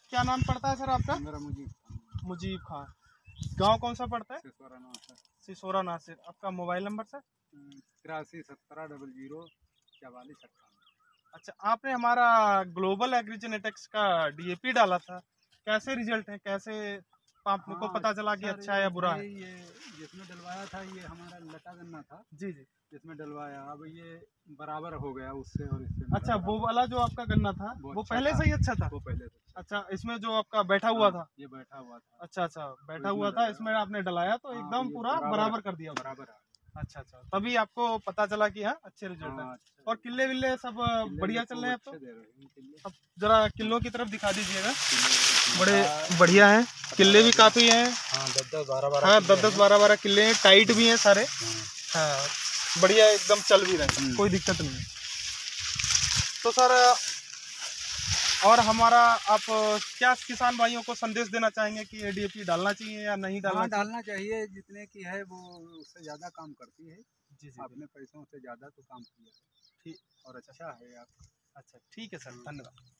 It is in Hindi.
क्या नाम पड़ता है सर आपका? मेरा मुजीब खान। गांव कौन सा पड़ता है? सिसोरा नासिर। सिसोरा नासिर। आपका मोबाइल नंबर सर? 83 17 00 44 58। अच्छा, आपने हमारा ग्लोबल एग्रीजेनेटिक्स का डीएपी डाला था, कैसे रिजल्ट है, कैसे आपको पता चला कि अच्छा है या बुरा है? ये जिसमें डलवाया था ये हमारा लटा गन्ना था। जी जी। जिसमें डलवाया अब ये बराबर हो गया उससे और इससे। अच्छा, वो वाला जो आपका गन्ना था वो अच्छा पहले से ही अच्छा था? वो पहले से अच्छा, इसमें जो आपका बैठा हुआ था? ये बैठा हुआ था। अच्छा अच्छा, बैठा इसमें हुआ था, डलाया। इसमें आपने डलाया तो एकदम ये पूरा बराबर कर दिया। बराबर है। अच्छा अच्छा, तभी आपको पता चला कि हाँ अच्छे रिजल्ट है। अच्छा। और किले विले सब बढ़िया चल रहे हैं अब तो? अच्छे दे रहे हैं किले। अब जरा किलों की तरफ दिखा दीजिएगा। बड़े बढ़िया हैं, किले भी काफी हैं। हाँ 10-10 12-12। हाँ 10-10 12-12 किले हैं, टाइट भी हैं सारे। हाँ बढ़िया, एकदम चल भी रहे हैं, कोई दिक्कत नहीं है। तो सर, और हमारा आप क्या किसान भाइयों को संदेश देना चाहेंगे कि ये डीएपी डालना चाहिए या नहीं डालना चाहिए? डालना चाहिए, जितने की है वो उससे ज़्यादा काम करती है। जी जी, आपने पैसों से ज़्यादा तो काम किया है। ठीक। और अच्छा है आप। अच्छा ठीक है सर, धन्यवाद।